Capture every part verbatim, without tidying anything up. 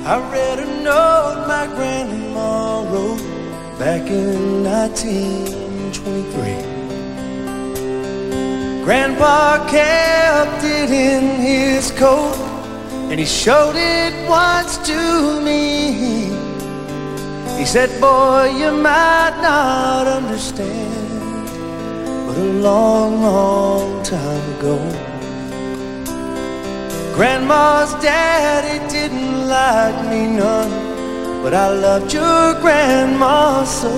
I read a note my grandma wrote back in nineteen twenty-three. Grandpa kept it in his coat, and he showed it once to me. He said, boy, you might not understand, but a long, long time ago, Grandma's daddy didn't like me none, but I loved your grandma so.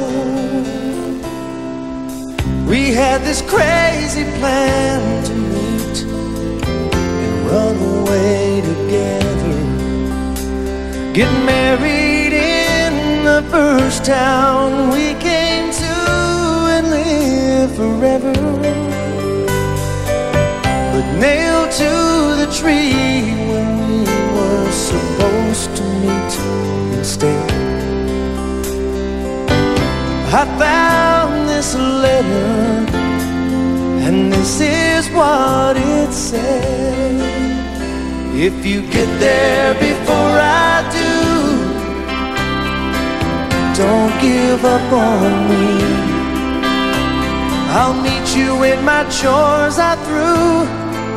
We had this crazy plan to meet and run away together, get married in the first town we came to and live forever. But nailed to the tree when we were supposed to meet instead, I found this letter, and this is what it said. If you get there before I do, don't give up on me. I'll meet you when my chores are through.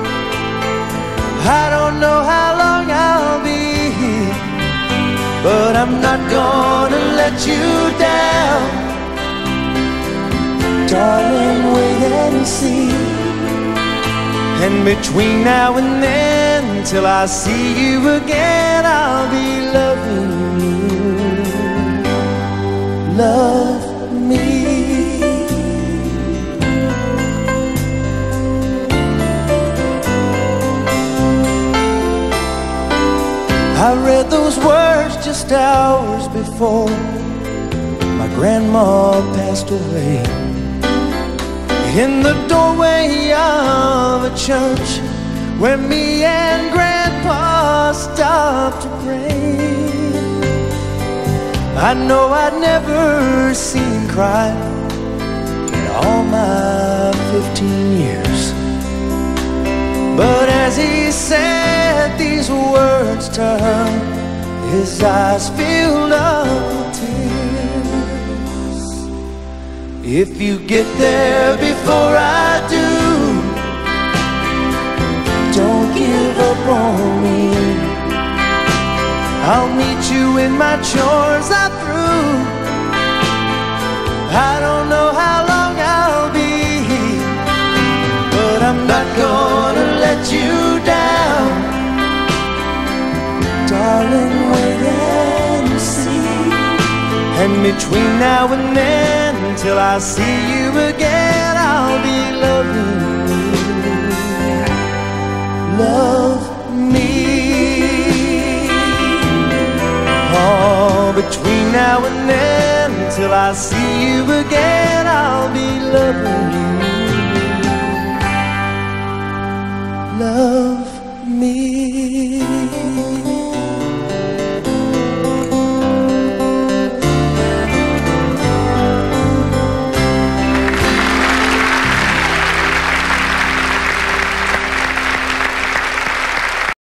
I don't know how long I'll be here, but I'm not gonna let you down. Darling, wait and see. And between now and then, till I see you again, I'll be loving you. Love me. I read those words just hours before my grandma passed away, in the doorway of a church where me and Grandpa stopped to pray. I know I'd never seen him cry in all my fifteen years, but as he said these words to her, his eyes filled up with tears. If you get there before I do, don't give up on me. I'll meet you when my chores are through. I don't know how long I'll be here, but I'm not gonna let you down. Darling, wait and see. And between now and then, till I see you again, I'll be loving you. Love me. Oh, between now and then, till I see you again, I'll be loving you. Love me.